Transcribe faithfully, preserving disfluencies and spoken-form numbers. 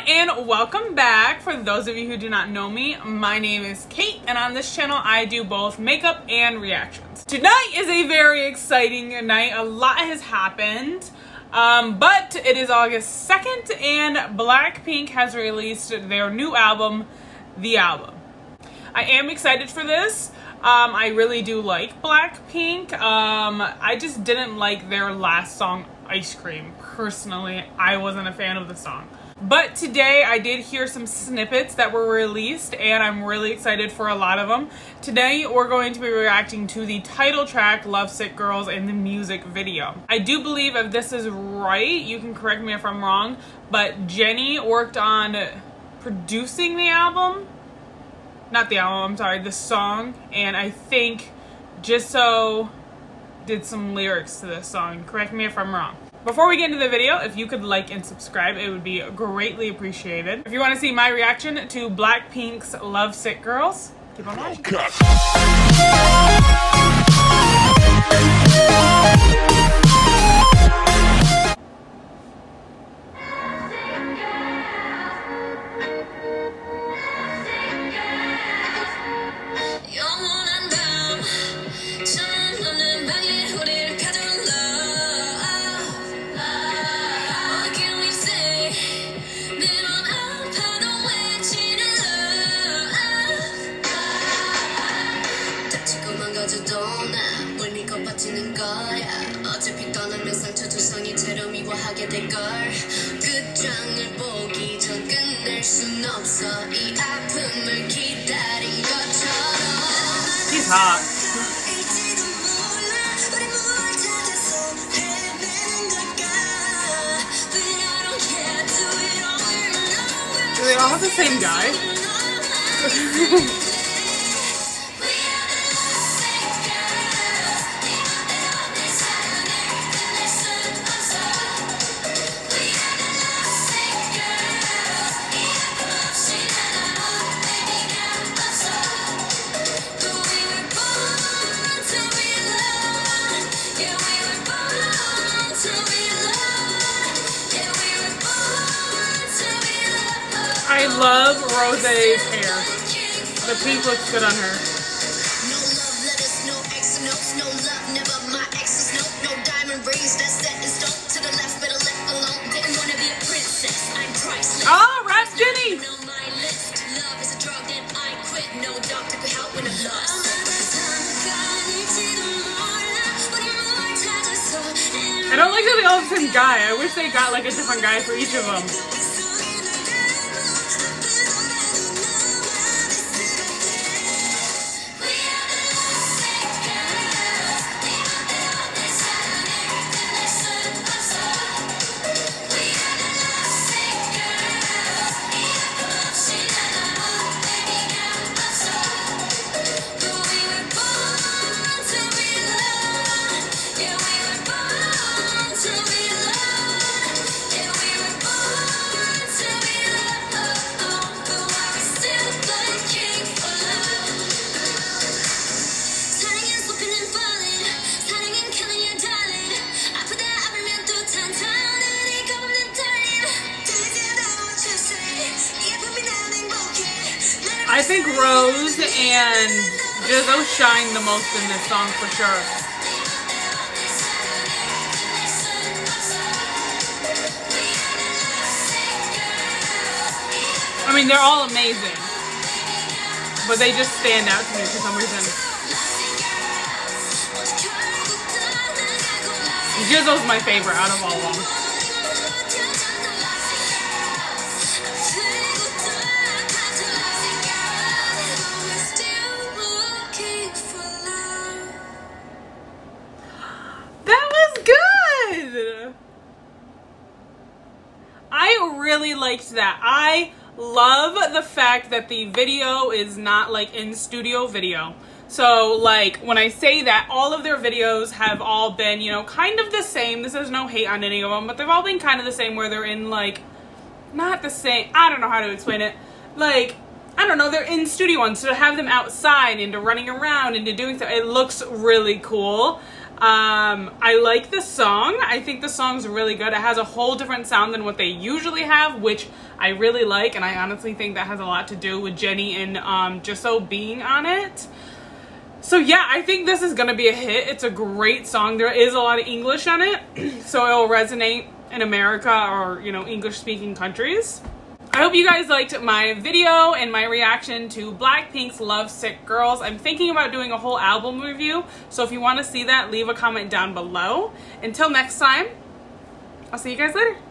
and welcome back. For those of you who do not know me, my name is Kate, and on this channel I do both makeup and reactions. Tonight is a very exciting night. A lot has happened, um, but it is August second and Blackpink has released their new album, The Album. I am excited for this. Um, I really do like Blackpink. Um, I just didn't like their last song, Ice Cream. Personally, I wasn't a fan of the song. But today I did hear some snippets that were released and I'm really excited for a lot of them. Today we're going to be reacting to the title track, Lovesick Girls, and the music video. I do believe, if this is right, you can correct me if I'm wrong, but Jennie worked on producing the album. Not the album, I'm sorry, the song. And I think Jisoo did some lyrics to this song. Correct me if I'm wrong. Before we get into the video, if you could like and subscribe, it would be greatly appreciated. If you want to see my reaction to Blackpink's Lovesick Girls, keep on watching. 어차피 떠나면 상처조성이 채로 미워하게 될걸 끝장을 보기 전 끝낼 순 없어 이 아픔을 기다린 것처럼. He's hot. Do they all have the same guy? I love Rosé's hair. The pink looks good on her. No love letters, no X notes, no love, never my exes, no, no diamond rings, that's set in stone. To the left, better left alone. Didn't wanna be a princess, I'm priceless. Oh, Rap Jennie! On my list, love is a drug that I quit. No doctor could help when I'm lost. I don't like that they all have the same guy. I wish they got like a different guy for each of them. I think Rose and Jisoo shine the most in this song for sure. I mean, they're all amazing, but they just stand out to me for some reason. Jisoo's my favorite out of all of them. I really liked that. I love the fact that the video is not like in studio video. So like when I say that, all of their videos have all been, you know, kind of the same. This is no hate on any of them, but they've all been kind of the same, where they're in like, not the same, I don't know how to explain it. Like, I don't know, they're in studio ones. So to have them outside and to running around and to doing so, it looks really cool. Um, I like the song. I think the song's really good. It has a whole different sound than what they usually have, which I really like, and I honestly think that has a lot to do with Jennie and um, Jisoo being on it. So yeah, I think this is gonna be a hit. It's a great song. There is a lot of English on it, so it'll resonate in America or, you know, English-speaking countries. I hope you guys liked my video and my reaction to Blackpink's Love Sick Girls. I'm thinking about doing a whole album review, so if you want to see that, leave a comment down below. Until next time, I'll see you guys later.